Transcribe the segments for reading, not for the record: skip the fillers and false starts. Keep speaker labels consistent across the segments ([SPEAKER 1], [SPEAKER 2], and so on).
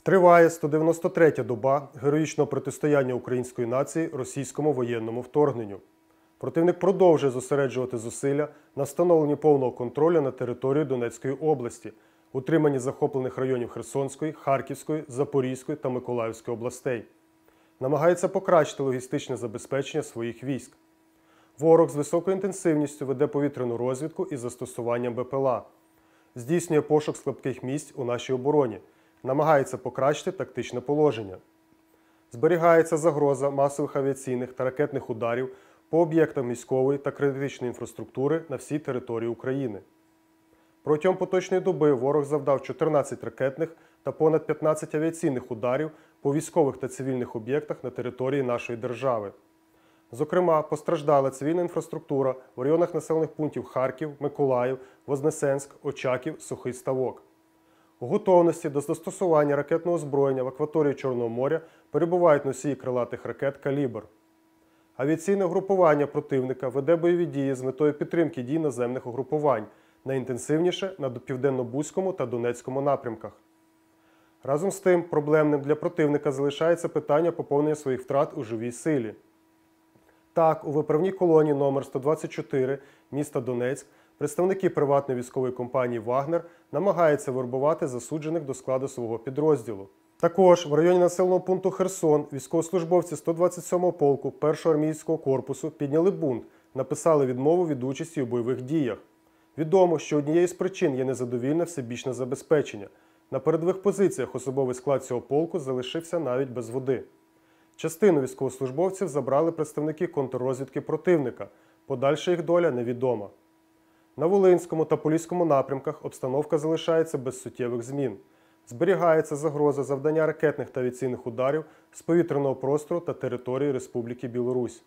[SPEAKER 1] Триває 193-я доба героїчного протистояння української нації російському воєнному вторгненню. Противник продовжує зосереджувати зусилля на встановленні повного контролю на території Донецької області, утриманні захоплених районів Херсонської, Харківської, Запорізької та Миколаївської областей. Намагається покращити логістичне забезпечення своїх військ. Ворог з високою інтенсивністю веде повітряну розвідку із застосуванням БПЛА. Здійснює пошук слабких місць у нашій обороні. Намагається покращити тактичне положення. Зберігається загроза масових авіаційних та ракетних ударів по об'єктам військової та критичної інфраструктури на всій території України. Протягом поточної доби ворог завдав 14 ракетних та понад 15 авіаційних ударів по військових та цивільних об'єктах на території нашої держави. Зокрема, постраждала цивільна інфраструктура в районах населених пунктів Харків, Миколаїв, Вознесенськ, Очаків, Сухий Ставок. У готовності до застосування ракетного озброєння в акваторії Чорного моря перебувають носії крилатих ракет «Калібр». Авіаційне угрупування противника веде бойові дії з метою підтримки дій наземних угрупувань, найінтенсивніше на Південно-Бузькому та Донецькому напрямках. Разом з тим, проблемним для противника залишається питання поповнення своїх втрат у живій силі. Так, у виправній колонії номер 124 міста Донецьк представники приватної військової компанії «Вагнер» намагаються вербувати засуджених до складу свого підрозділу. Також в районі населеного пункту Херсон військовослужбовці 127-го полку 1-го армійського корпусу підняли бунт, написали відмову від участі у бойових діях. Відомо, що однією з причин є незадовільне всебічне забезпечення. На передових позиціях особовий склад цього полку залишився навіть без води. Частину військовослужбовців забрали представники контррозвідки противника. Подальша їх доля невідома. На Волинському та Поліському напрямках обстановка залишається без суттєвих змін. Зберігається загроза завдання ракетних та авіаційних ударів з повітряного простору та території Республіки Білорусь.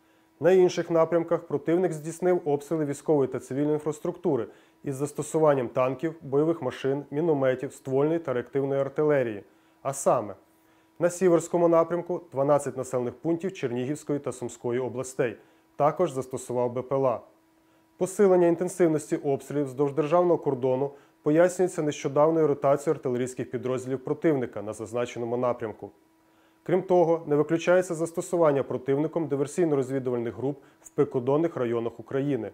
[SPEAKER 1] На інших напрямках противник здійснив обстріли військової та цивільної інфраструктури із застосуванням танків, бойових машин, мінометів, ствольної та реактивної артилерії. А саме, на Сіверському напрямку 12 населених пунктів Чернігівської та Сумської областей. Також застосував БПЛА. Посилення інтенсивності обстрілів вздовж державного кордону пояснюється нещодавною ротацією артилерійських підрозділів противника на зазначеному напрямку. Крім того, не виключається застосування противником диверсійно-розвідувальних груп в прикордонних районах України.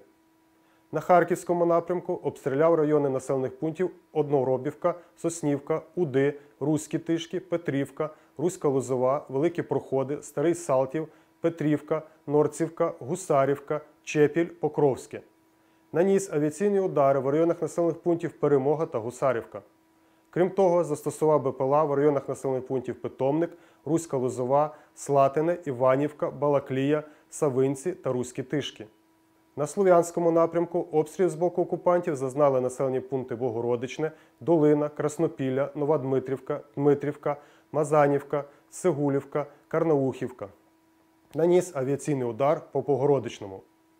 [SPEAKER 1] На Харківському напрямку обстріляв райони населених пунктів Одноробівка, Соснівка, Уди, Руські Тишки, Петрівка, Руська Лозова, Великі Проходи, Старий Салтів, Петрівка, Норцівка, Гусарівка, Чепіль, Покровське. Наніс авіаційні удари в районах населених пунктів Перемога та Гусарівка. Крім того, застосував БПЛА в районах населених пунктів Питомник, Руська Лозова, Слатине, Іванівка, Балаклія, Савинці та Руські Тишки. На Слов'янському напрямку обстрілів з боку окупантів зазнали населені пункти Богородичне, Долина, Краснопілля, Нова Дмитрівка, Дмитрівка, Мазанівка, Сигулівка, Карнаухівка. Наніс авіаційний удар по Богородичному.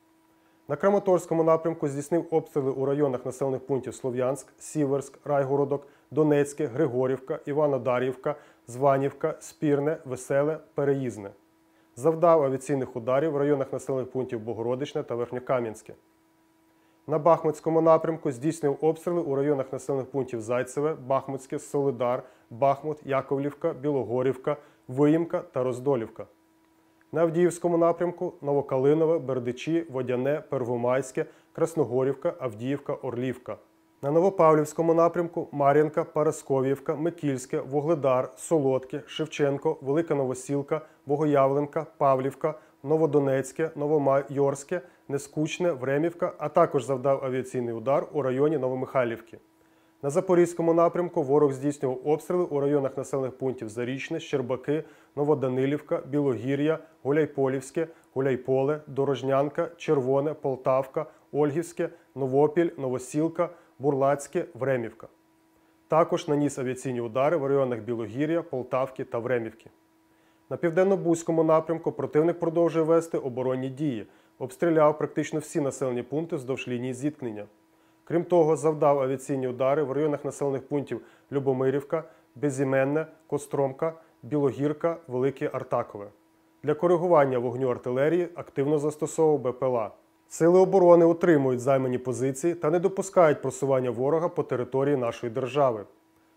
[SPEAKER 1] На Краматорському напрямку здійснив обстріли у районах населених пунктів Слов'янськ, Сіверськ, Райгородок, Донецьке, Григорівка, Іванодарівка, Званівка, Спірне, Веселе, Переїзне. Завдав авіаційних ударів в районах населених пунктів Богородичне та Верхньокам'янське. На Бахмутському напрямку здійснив обстріли у районах населених пунктів Зайцеве, Бахмутське, Солидар, Бахмут, Яковлівка, Білогорівка, Виїмка та Роздолівка. На Авдіївському напрямку Новокалинове, Бердичі, Водяне, Первомайське, Красногорівка, Авдіївка, Орлівка. На Новопавлівському напрямку Мар'їнка, Парасковіївка, Микільське, Вугледар, Солодке, Шевченко, Велика Новосілка, Богоявленка, Павлівка, Новодонецьке, Новомайорське, Нескучне, Времівка, а також завдав авіаційний удар у районі Новомихайлівки. На Запорізькому напрямку ворог здійснював обстріли у районах населених пунктів Зарічне, Щербаки, Новоданилівка, Білогір'я, Гуляйполівське, Гуляйполе, Дорожнянка, Червоне, Полтавка, Ольгівське, Новопіль, Новосілка, Бурлацьке, Времівка. Також наніс авіаційні удари в районах Білогір'я, Полтавки та Времівки. На Південно-Бузькому напрямку противник продовжує вести оборонні дії, обстріляв практично всі населені пункти вздовж лінії зіткнення. Крім того, завдав авіаційні удари в районах населених пунктів Любомирівка, Безіменне, Костромка, Білогірка, Велике Артакове. Для коригування вогню артилерії активно застосовував БПЛА. Сили оборони утримують займані позиції та не допускають просування ворога по території нашої держави.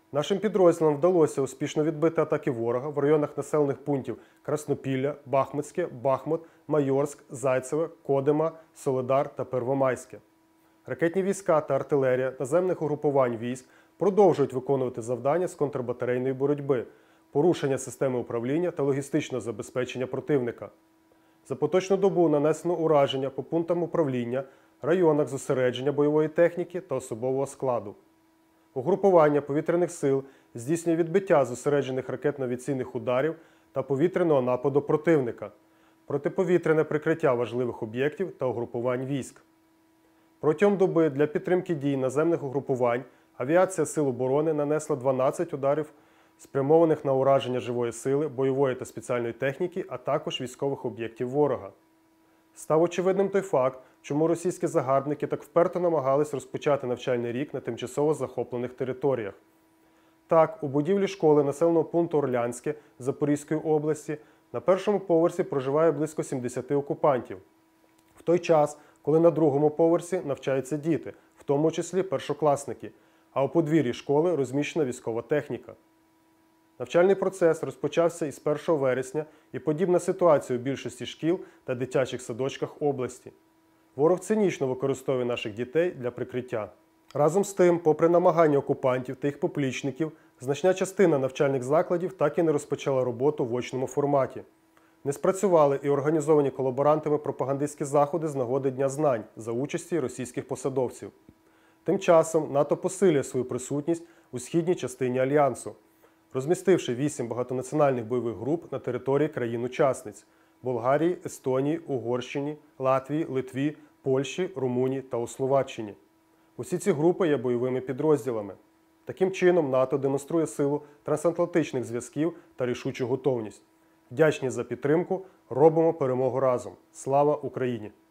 [SPEAKER 1] Нашим підрозділам вдалося успішно відбити атаки ворога в районах населених пунктів Краснопілля, Бахмутське, Бахмут, Майорськ, Зайцеве, Кодима, Солидар та Первомайське. Ракетні війська та артилерія наземних угрупувань військ продовжують виконувати завдання з контрбатарейної боротьби, порушення системи управління та логістичного забезпечення противника. За поточну добу нанесено ураження по пунктам управління, районах зосередження бойової техніки та особового складу. Угрупування повітряних сил здійснює відбиття зосереджених ракетно-авіаційних ударів та повітряного нападу противника, протиповітряне прикриття важливих об'єктів та угрупувань військ. Протягом доби для підтримки дій наземних угрупувань авіація Сил оборони нанесла 12 ударів, спрямованих на ураження живої сили, бойової та спеціальної техніки, а також військових об'єктів ворога. Став очевидним той факт, чому російські загарбники так вперто намагались розпочати навчальний рік на тимчасово захоплених територіях. Так, у будівлі школи населеного пункту Орлянське Запорізької області на першому поверсі проживає близько 70 окупантів. В той час, коли на другому поверсі навчаються діти, в тому числі першокласники, а у подвір'ї школи розміщена військова техніка. Навчальний процес розпочався із 1 вересня і подібна ситуація у більшості шкіл та дитячих садочках області. Ворог цинічно використовує наших дітей для прикриття. Разом з тим, попри намагання окупантів та їх поплічників, значна частина навчальних закладів так і не розпочала роботу в очному форматі. Не спрацювали і організовані колаборантами пропагандистські заходи з нагоди Дня знань за участі російських посадовців. Тим часом НАТО посилює свою присутність у східній частині Альянсу, розмістивши 8 багатонаціональних бойових груп на території країн-учасниць – Болгарії, Естонії, Угорщині, Латвії, Литві, Польщі, Румунії та у Словаччині. Усі ці групи є бойовими підрозділами. Таким чином, НАТО демонструє силу трансатлантичних зв'язків та рішучу готовність. Вдячні за підтримку, робимо перемогу разом. Слава Україні!